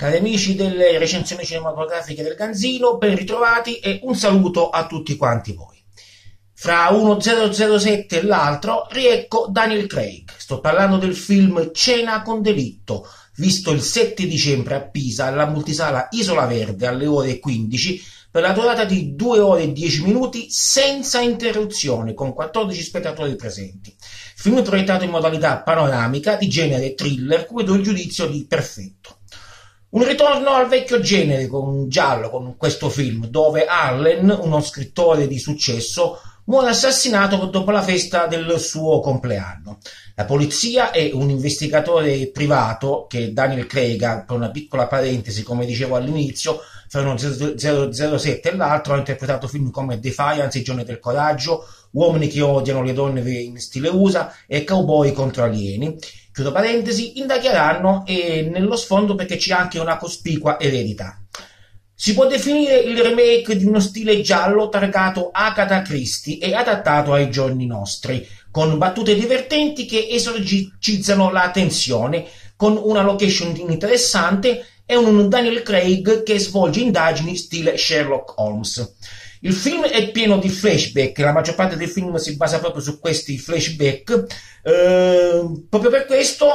Cari amici delle recensioni cinematografiche del Ganzino, ben ritrovati e un saluto a tutti quanti voi. Fra uno 007 e l'altro, riecco Daniel Craig. Sto parlando del film Cena con delitto, visto il 7 dicembre a Pisa alla multisala Isola Verde alle ore 15 per la durata di 2 ore e 10 minuti senza interruzione, con 14 spettatori presenti. Film proiettato in modalità panoramica di genere thriller, cui do il giudizio di perfetto. Un ritorno al vecchio genere con giallo con questo film, dove Harlan, uno scrittore di successo, muore assassinato dopo la festa del suo compleanno. La polizia e un investigatore privato, che Daniel Craig, per una piccola parentesi, come dicevo all'inizio, fra uno 007 e l'altro, ha interpretato film come Defiance, I giorni del coraggio, Uomini che odiano le donne in stile USA e Cowboy contro alieni. Chiudo parentesi, indagheranno e nello sfondo perché c'è anche una cospicua eredità. Si può definire il remake di uno stile giallo targato Agatha Christie e adattato ai giorni nostri, con battute divertenti che esorcizzano la tensione, con una location interessante e un Daniel Craig che svolge indagini stile Sherlock Holmes. Il film è pieno di flashback, la maggior parte del film si basa proprio su questi flashback, proprio per questo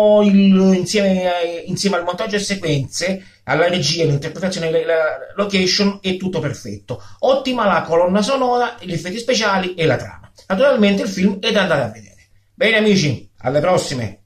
insieme al montaggio e sequenze, alla regia, all'interpretazione della location è tutto perfetto. Ottima la colonna sonora, gli effetti speciali e la trama. Naturalmente il film è da andare a vedere. Bene amici, alle prossime!